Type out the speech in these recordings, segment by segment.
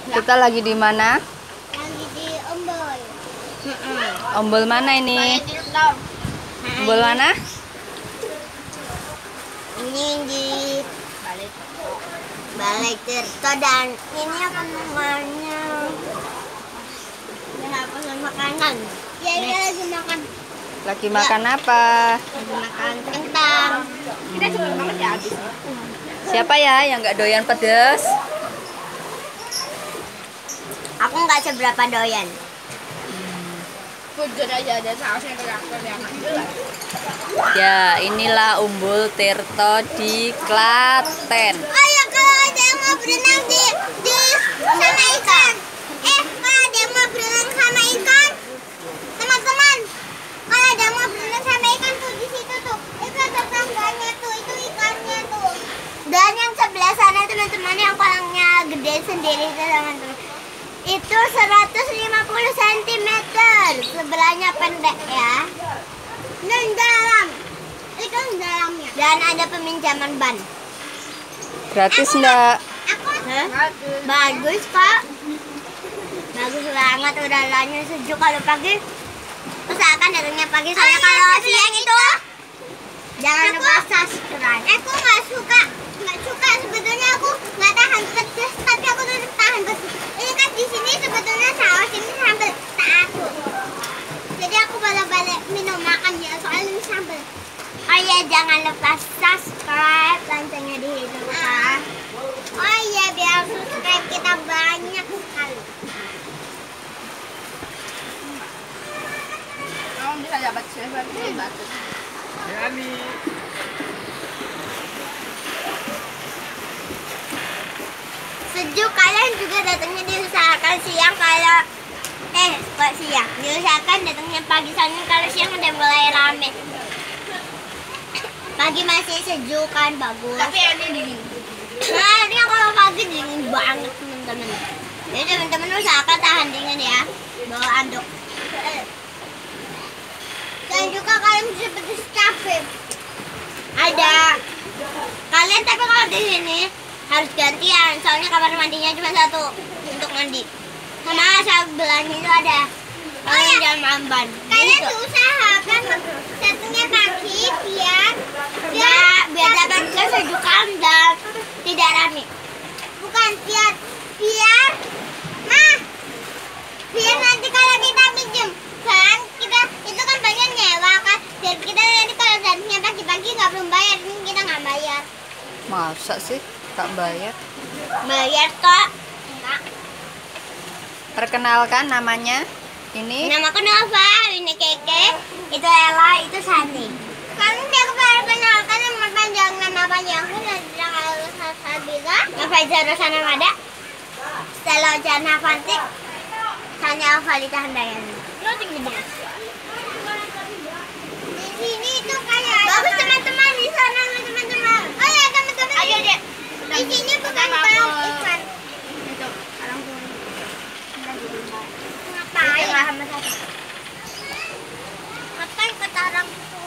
Kita lagi di mana? Lagi di Ombol. Ombol mana ini? Ombol mana? Ini di Balai Tirto dan ini apa namanya? Ya, pesan makanan. Ya, ini lagi makan. Lagi makan apa? Lagi makan kentang. Kita cuma makan ya habis. Siapa ya yang nggak doyan pedes? Aku nggak seberapa doyan. Jujur aja ada sausnya kelihatan yang jelas. Ya, inilah Umbul Tirto di Klaten. Oh ya, kalau ada yang mau berenang di sama ikan. Kalau ada yang mau berenang sama ikan, teman-teman. Kalau ada yang mau berenang sama ikan tuh di situ tuh. Itu ada tangganya tuh, itu ikannya tuh. Dan yang sebelah sana teman-teman yang kolamnya gede sendiri itu teman-teman. Itu 150 cm. Sebelahnya pendek ya. Dan dalam. Itu dalamnya. Dan ada peminjaman ban. Gratis enggak? Bagus kok. Bagus banget, udaranya sejuk kalau pagi. Usahakan datangnya pagi, soalnya kalau siang itu jangan lupa subscribe. Aku nggak suka sebetulnya aku nggak tahan pedas, tapi aku tetap tahan pedas. Ini kan di sini sebetulnya saus ini sambal tak aku. Jadi aku balik-balik minum makannya soalnya ini sambal. Oh iya, jangan lupa subscribe, loncengnya dihidupkan. Oh iya, biar subscribe kita banyak sekali. Kamu bisa dapat silver di batu. Yani. Sejuk, kalian juga datangnya diusahakan siang kalau kok siang diusahakan datangnya pagi, soalnya kalau siang udah mulai rame. Pagi masih sejuk kan, bagus. Tapi ini dingin. Nah, ini kalau pagi dingin banget teman-teman. Jadi teman-teman usahakan tahan dingin ya, bawa anduk. Dan juga kalian bisa pedes cabai. Ada. Kalian tapi kalau di sini harus gantian, soalnya kamar mandinya cuma satu untuk mandi. Sama sebelahnya itu ada. Kalian jangan mamban. Kalian usahakan satunya pagi biar dapat kesejukan dan tidak rame. Bukan biar nanti kalau kita pinjam kan kita itu kan banyak nyewa kan, dan kita nanti kalau datangnya pagi-pagi nggak belum bayar, ini kita nggak bayar. Masa sih tak bayar? Bayar kok. Enggak. Perkenalkan namanya. Ini Namaku Nova, ini Keke, itu Ella, itu Sani. Kami tidak perkenalkan nama panjang aku adalah Elsa Sabila, Nova Jarosana Mada, Stella Jana Fantik, Sanya Alvalita Handayani. Lo tinggi banget. Di sini itu kayak bagus teman-teman, di sana teman-teman. Oh ya teman-teman. Ayo deh. Di sini bukan bau ikan. Itu orang tua. Ngapain? Ngapain ketarang itu?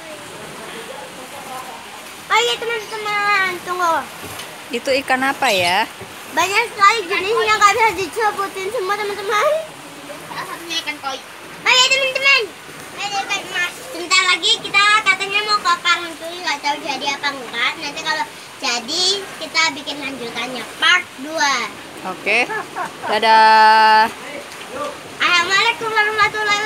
Oh iya teman-teman, tunggu. itu ikan apa ya? Banyak sekali jenisnya, nggak bisa disebutin semua teman-teman. Salah satunya ikan koi. Oh iya teman-teman, ada ikan mas. Sebentar lagi kita katanya mau ke Karang Turi, nggak tahu jadi apa enggak. Nanti kalau jadi kita bikin lanjutannya part 2. Oke. Dadah. Assalamualaikum warahmatullahi